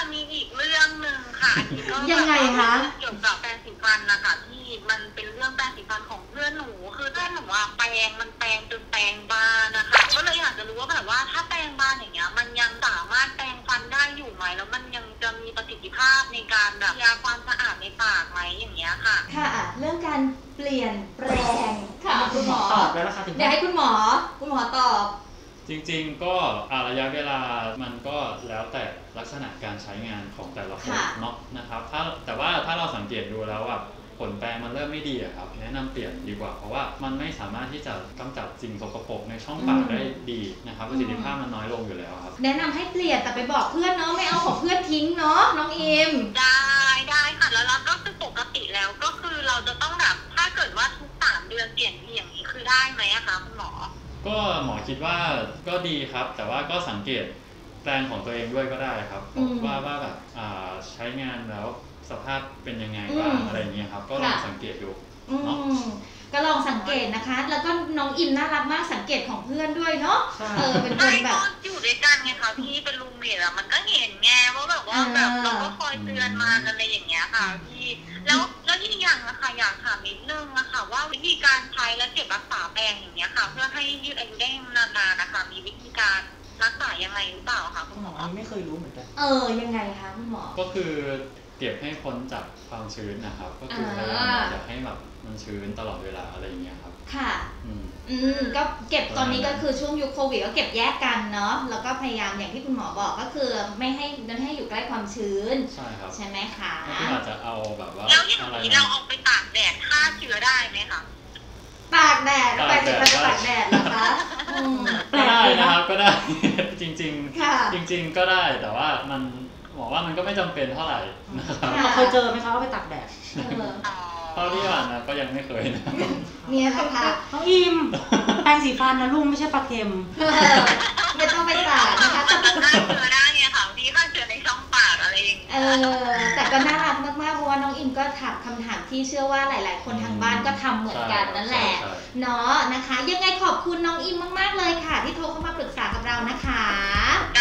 มีอีกเรื่องหนึ่งค่ะอันนี้ก็ยังไงคะเกี่ยวกับแปรงสีฟันนะคะที่มันเป็นเรื่องแปรงสีฟันของเพื่อนหนูคือเพื่อนหนูว่าแปรงมันแปรงจนแปรงบานนะคะก็เลยอยากจะรู้ว่าแบบว่าถ้าแปรงบานอย่างเงี้ยมันยังสามารถแปรงฟันได้อยู่ไหมแล้วมันยังจะมีประสิทธิภาพในการแบบยาความสะอาดในปากไหมอย่างเงี้ยค่ะค่ะเรื่องการเปลี่ยนแปลงค่ะคุณหมอตอบแล้วนะคะเดี๋ยวให้คุณหมอตอบจริงๆก็ระยะเวลามันก็แล้วแต่ลักษณะการใช้งานของแต่ละคนเนาะนะครับแต่ว่าถ้าเราสังเกตดูแล้วผลแปรงมันเริ่มไม่ดีครับแนะนำเปลี่ยนดีกว่าเพราะว่ามันไม่สามารถที่จะกำจัดสิ่งสกปรกในช่องปากได้ดีนะครับประสิทธิภาพมันน้อยลงอยู่แล้วครับแนะนำให้เปลี่ยนแต่ไปบอกเพื่อนเนาะไม่เอาของเพื่อนทิ้งเนาะน้องอิมได้ค่ะแล้วเราก็คือปกติแล้วก็คือเราจะต้องแบบถ้าเกิดว่าทุก3 เดือนเปลี่ยนทีอย่างนี้คือได้ไหมอะคะคุณหมอก็หมอคิดว่าก็ดีครับแต่ว่าก็สังเกตแปรงของตัวเองด้วยก็ได้ครับว่าแบบใช้งานแล้วสภาพเป็นยังไงบ้างอะไรอย่างเงี้ยครับก็ลองสังเกตดูเนาะก็ลองสังเกตนะคะแล้วก็น้องอิมน่ารักมากสังเกตของเพื่อนด้วยเนาะเป็นคนแบบอยู่ด้วยกันไงคะพี่เป็นรูมเมทอะมันก็เห็นไงว่าแบบว่าแบบเราก็คอยเตือนมาอะไรอย่างเงี้ยค่ะพี่แล้วอีกอย่างนะคะอยากถามนิดนึงนะคะว่าวิธีการใช้และเก็บรักษาแปรงอย่างเงี้ยค่ะเพื่อให้ยืดอายุได้นานๆนะคะมีวิธีการรักษายังไงหรือเปล่าคะคุณหมอไม่เคยรู้เหมือนกันยังไงคะคุณหมอก็คือเก็บให้พ้นจากความชื้นนะครับก็คือพยายามอยากให้แบบมันชื้นตลอดเวลาอะไรอย่างเงี้ยครับค่ะก็เก็บตอนนี้ก็คือช่วงยุคโควิดก็เก็บแยกกันเนาะแล้วก็พยายามอย่างที่คุณหมอบอกก็คือไม่ให้อยู่ใกล้ความชื้นใช่ครับใช่ไหมคะก็อาจจะเอาแบบว่าแล้วอย่างนี้เราเอาไปตากแดดฆ่าเชื้อได้ไหมคะตากแดดไปสิคะตากแดดนะคะก็ได้นะครับก็ได้จริงๆก็ได้แต่ว่ามันบอกว่ามันก็ไม่จำเป็นเท่าไหร่นะครับเคยเจอไหมคะว่าไปตากแดดเท่าที่ผ่านนะก็ยังไม่เคยนะเนี่ยค่ะน้องอิมแปรงสีฟันนะลุงไม่ใช่ปลาเค็มไม่ต้องไปตากนะคะแต่ก็ฆ่าเชื้อได้เนี่ยค่ะพี่ฆ่าเชื้อในช่องปากอะไรอย่างเงี้ยแต่ก็น่ารักมากๆเพราะว่าน้องอิมก็ถามคำถามที่เชื่อว่าหลายๆคนทางบ้านก็ทำเหมือนกันนั่นแหละเนาะนะคะยังไงขอบคุณน้องอิมมากๆเลยค่ะที่โทรเข้ามาปรึกษากับเรานะคะ